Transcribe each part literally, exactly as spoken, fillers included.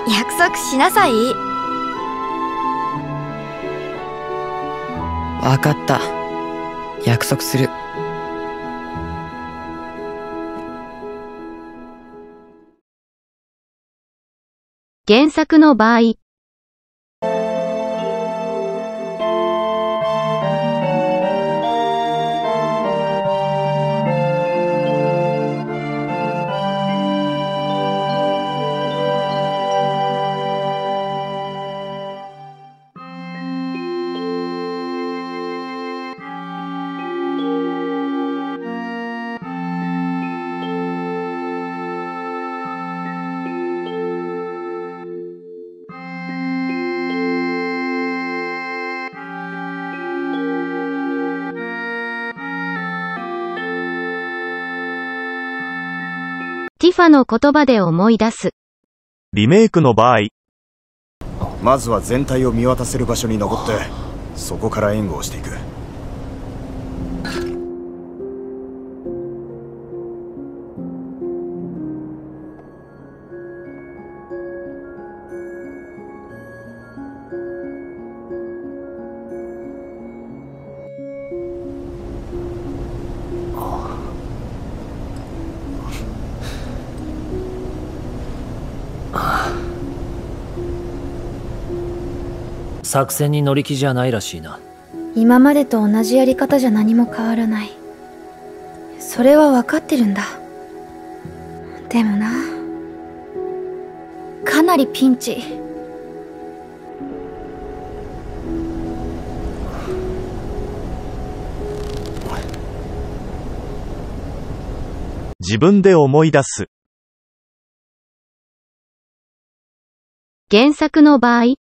約束しなさい。 わかった。約束する。 原作の場合、ティファの言葉で思い出す。 リメイクの場合、 まずは全体を見渡せる場所に登ってそこから援護をしていく。 作戦に乗り気じゃないらしいな。 今までと同じやり方じゃ何も変わらない。それは分かってるんだ。でもな、かなりピンチ。 自分で思い出す。 原作の場合、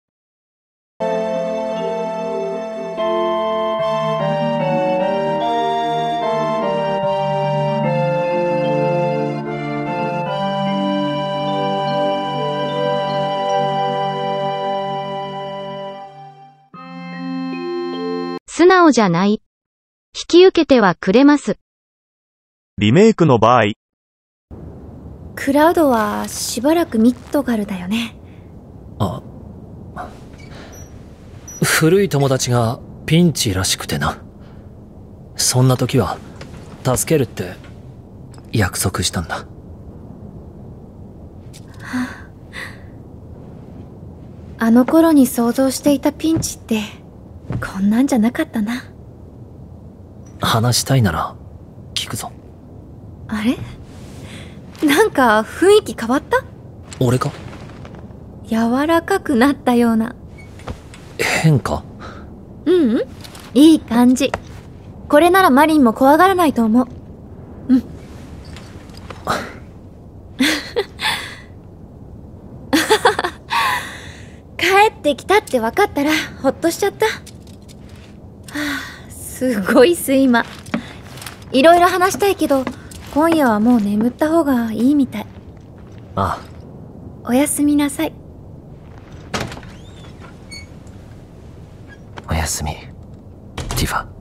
素直じゃない。引き受けてはくれます。 リメイクの場合、 クラウドはしばらくミッドガルだよね。 あ、古い友達がピンチらしくてな。そんな時は助けるって約束したんだ。 あの頃に想像していたピンチってこんなんじゃなかったな。 話したいなら聞くぞ。 あれ？なんか雰囲気変わった？ 俺か？ 柔らかくなったような。 変か？ ううん、いい感じ。これならマリンも怖がらないと思う。うん。帰ってきたって分かったらほっとしちゃった。はあ、すごい睡魔。いろいろ話したいけど今夜はもう眠った方がいいみたい。 ああ。 おやすみなさい。 おやすみ、ティファ。